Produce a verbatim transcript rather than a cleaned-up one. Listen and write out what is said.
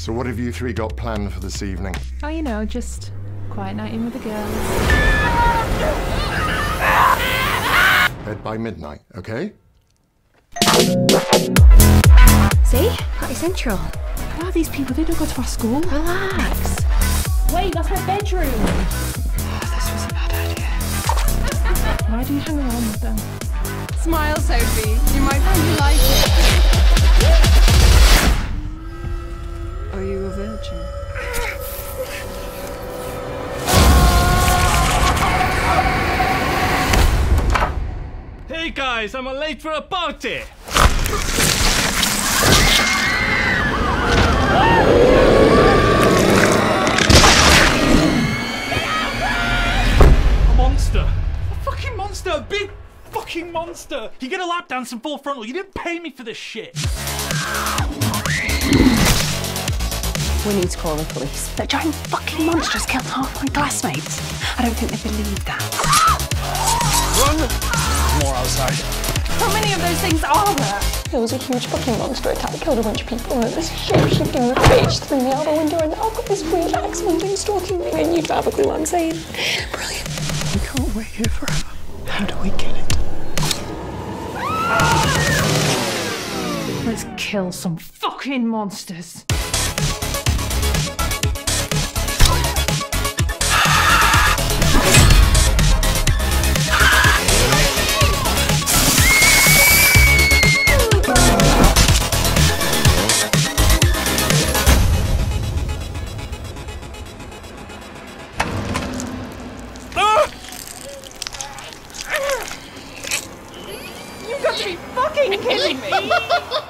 So what have you three got planned for this evening? Oh, you know, just quiet night in with the girls. Bed by midnight, okay? See? Party Central. Who are these people? They don't go to our school. Relax. Wait, that's my bedroom. Oh, this was a bad idea. Why do you hang around with them? Smile, Sophie. You might find you like it. Are you a virgin? Hey guys, I'm late for a party! A monster! A fucking monster! A big fucking monster! You get a lap dance and full frontal. You didn't pay me for this shit! We need to call the police. That giant fucking monster just killed half my classmates. I don't think they believe that. Run! More outside. How many of those things are there? There was a huge fucking monster attack, killed a bunch of people, and then this shape-shifting bitch threw me out the window, and now I've got this weird X-Men thing stalking me, and you don't have a clue what I'm saying. Brilliant. We can't wait here forever. How do we get it? Let's kill some fucking monsters. You've got to be fucking kidding me!